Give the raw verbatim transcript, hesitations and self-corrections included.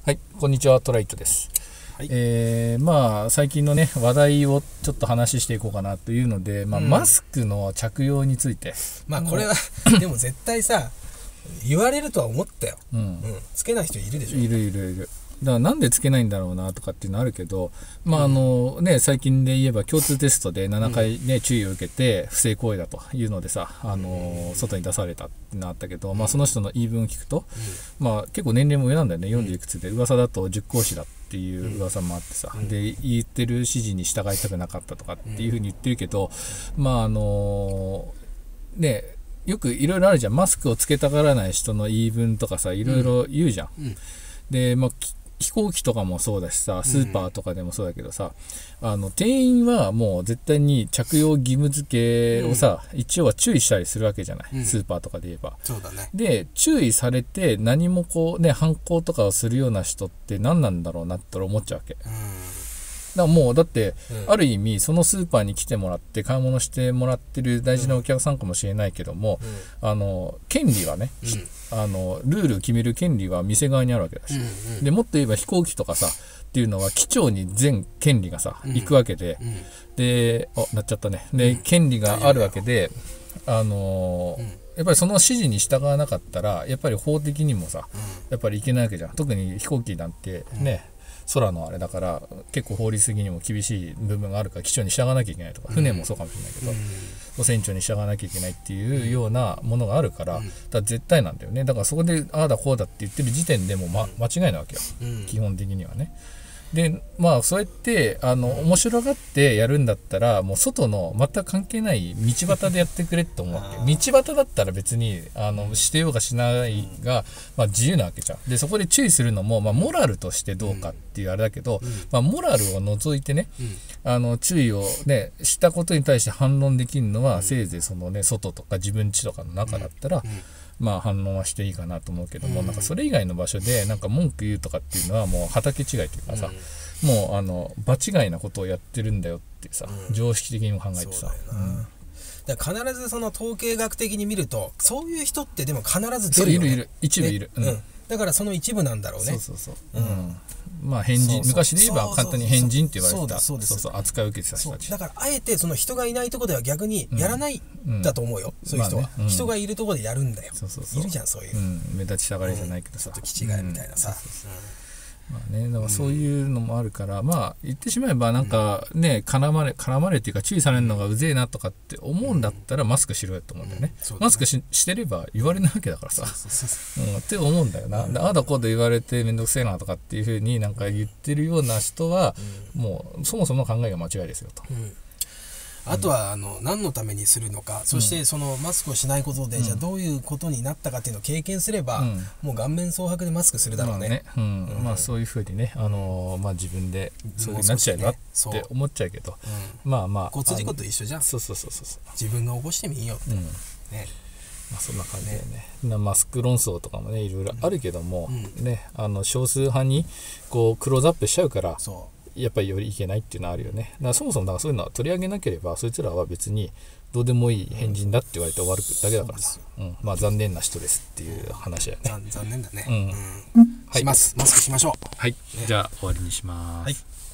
はい、こんにちは、トライトです。 はい、 えー、まあ最近のね話題をちょっと話していこうかなというので、まあ、うん、マスクの着用について、 まあこれはでも絶対さ言われるとは思ったよ、うんうん、つけない人いるでしょ。 いるいるいる。だからなんでつけないんだろうなとかっていうのあるけど、まああのね、最近で言えば共通テストでななかい、ね、注意を受けて不正行為だというのでさ、あの外に出されたってなったけど、まあ、その人の言い分を聞くと、まあ、結構年齢も上なんだよね。よんじゅういくつで噂だと塾講師だっていう噂もあってさ、で言ってる指示に従いたくなかったとかっていうふうに言ってるけど、まああのねよくいろいろあるじゃん。マスクをつけたがらない人の言い分とかさ、いろいろ言うじゃん。うんうん、で、まあ飛行機とかもそうだしさ、スーパーとかでもそうだけどさ、うん、あの店員はもう絶対に着用義務付けをさ、うん、一応は注意したりするわけじゃない、うん、スーパーとかで言えば。 そうだね。 で注意されて何もこうね反抗とかをするような人って何なんだろうなって思っちゃうわけ。うん、だからもうだって、うん、ある意味そのスーパーに来てもらって買い物してもらってる大事なお客さんかもしれないけども、うん、あの権利はね、うん、あのルールを決める権利は店側にあるわけだし、うんうん、でもっと言えば飛行機とかさっていうのは機長に全権利がさ、うん、行くわけで、うん、であなっちゃったね。で、うん、権利があるわけで、あのーうんやっぱりその指示に従わなかったらやっぱり法的にもさ、うん、やっぱりいけないわけじゃん。特に飛行機なんてね、うん、空のあれだから結構法律的にも厳しい部分があるから機長に従わなきゃいけないとか、船もそうかもしれないけど、うん、船長に従わなきゃいけないっていうようなものがあるから、うん、だから絶対なんだよね。だからそこでああだこうだって言ってる時点でも、ま、間違いなわけよ、うん、基本的にはね。でまあそうやってあの面白がってやるんだったらもう外の全く関係ない道端でやってくれって思うわけ。道端だったら別にあのしてようがしないが、まあ、自由なわけじゃん。でそこで注意するのも、まあ、モラルとしてどうかっていうあれだけど、まあ、モラルを除いてね、あの注意をねしたことに対して反論できるのはせいぜいそのね外とか自分家とかの中だったら、まあ反論はしていいかなと思うけども、うん、なんかそれ以外の場所でなんか文句言うとかっていうのはもう畑違いというかさ、うん、もうあの場違いなことをやってるんだよってさ、うん、常識的にも考えてさ、 だから必ずその統計学的に見るとそういう人ってでも必ず出るよね。 いるいる一部いる、ね、 うん、だからその一部なんだろうね。 そうそうそう、うん、まあ変人、昔で言えば簡単に変人って言われてた、そうそう扱いを受けてた人たち。 だからあえてその人がいないところでは逆にやらないんだと思うよ、うん、そういう人は、まあね、うん、人がいるところでやるんだよ。そうそうそういるじゃんそういう、うん、 目立ちたがりじゃないけどさ、 うん、ちょっと気違いみたいなさ。 まあね、だからそういうのもあるから、うん、まあ言ってしまえばなんかね、絡まれ絡まれっていうか注意されるのがうぜえなとかって思うんだったらマスクしろよって思うんだよね。うん、マスク し, してれば言われないわけだからさ、うん、って思うんだよな。うん、ああだこうだ言われてめんどくせえなとかっていうふうになんか言ってるような人は、うん、もうそもそも考えが間違いですよと。うん、 あとはあの何のためにするのか、そしてそのマスクをしないことで、うん、じゃあどういうことになったかっていうのを経験すれば、うん、もう顔面蒼白でマスクするだろうね。 まあね、うんうん、まあそういうふうにね、あのー、まあ自分でそういうになっちゃえばって思っちゃうけど、うん、まあまあ交通事故と一緒じゃん。 そうそうそうそう自分が起こしてみようって、うん、ね。 まあそんな感じだよね。ねマスク論争とかもねいろいろあるけども、うん、ねあの少数派にこうクローズアップしちゃうから。そうやっぱりよりいけないっていうのはあるよね。だからそもそもだからそういうのは取り上げなければそいつらは別にどうでもいい変人だって言われて終わるだけだからさ、うん、まあ残念な人ですっていう話だよね。 残念だね。 うん、 うん、します。マスクしましょう。 はい、ね、じゃあ終わりにします。はい。